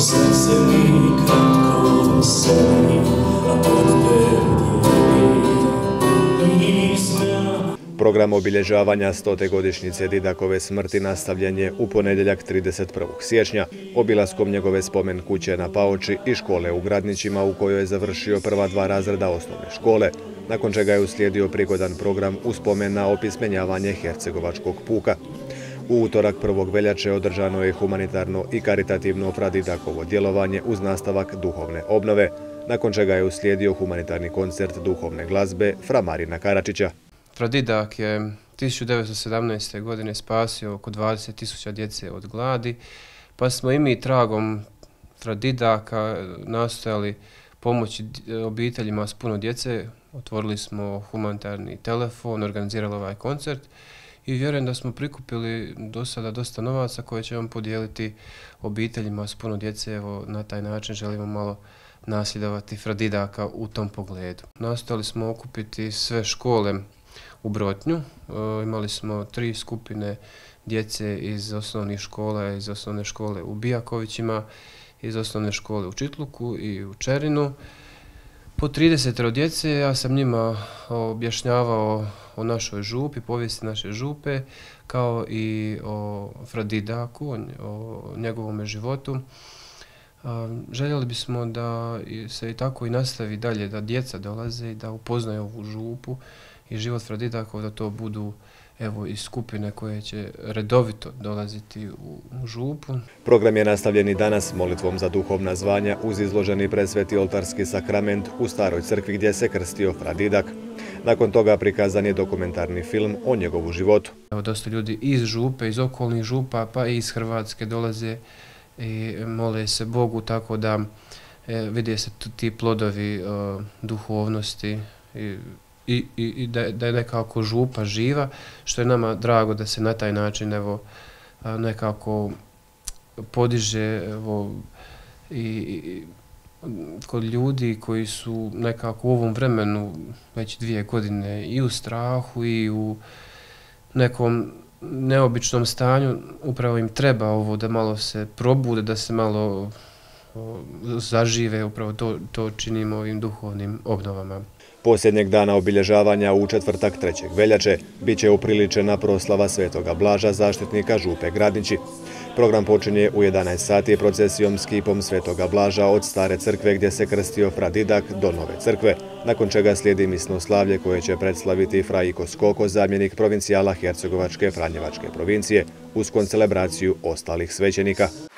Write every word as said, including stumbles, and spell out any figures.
srce mi kratko seli, a odpev dijeli pisma. Program obilježavanja stote godišnjice Didakove smrti nastavljen je u ponedjeljak trideset prvog siječnja obilaskom njegove spomen kuće na Paoči i škole u Gradnićima u kojoj je završio prva dva razreda osnovne škole, nakon čega je uslijedio prigodan program u spomen na opismenjavanje hercegovačkog puka. U utorak prvog veljače održano je humanitarno i karitativno Fradidakovo djelovanje uz nastavak duhovne obnove, nakon čega je uslijedio humanitarni koncert duhovne glazbe Fra Marina Karačića. Fradidak je tisuću devetsto sedamnaeste. godine spasio oko dvadeset tisuća djece od gladi, pa smo i mi tragom Fradidaka nastojali pomoći obiteljima s puno djece. Otvorili smo humanitarni telefon, organizirali ovaj koncert i vjerujem da smo prikupili do sada dosta novaca koje ćemo podijeliti obiteljima s puno djece. Evo, na taj način želimo malo nasljedovati Fradidaka u tom pogledu. Nastojali smo okupiti sve škole u Brotnju. E, imali smo tri skupine djece iz osnovnih škola, iz osnovne škole u Bijakovićima, iz osnovne škole u Čitluku i u Čerinu. Po trideset djece ja sam njima objašnjavao o našoj župi, povijesti naše župe, kao i o Fradidaku, o njegovom životu. Željeli bismo da se i tako i nastavi dalje, da djeca dolaze i da upoznaju ovu župu i život Fradidakov, da to budu evo i skupine koje će redovito dolaziti u župu. Program je nastavljen i danas molitvom za duhovna zvanja uz izloženi presveti oltarski sakrament u staroj crkvi gdje se krstio Fradidak. Nakon toga prikazan je dokumentarni film o njegovu životu. Evo, dosta ljudi iz župe, iz okolnih župa pa i iz Hrvatske dolaze i mole se Bogu, tako da e, vide se ti plodovi e, duhovnosti i I, i, i da, da je nekako župa živa, što je nama drago da se na taj način evo, nekako podiže evo, i, i kod ljudi koji su nekako u ovom vremenu već dvije godine i u strahu i u nekom neobičnom stanju. Upravo im treba ovo da malo se probude, da se malo o, zažive, upravo to, to činimo ovim duhovnim obnovama. Posljednjeg dana obilježavanja u četvrtak trećeg veljače bit će upriličena proslava Svetoga Blaža, zaštitnika župe Gradnići. Program počinje u jedanaest sati procesijom s kipom Svetoga Blaža od stare crkve gdje se krstio Fradidak do nove crkve, nakon čega slijedi misno slavlje koje će predslaviti Fra Iko Skoko, zamjenik provincijala Hercegovačke Franjevačke provincije, uz koncelebraciju ostalih svećenika.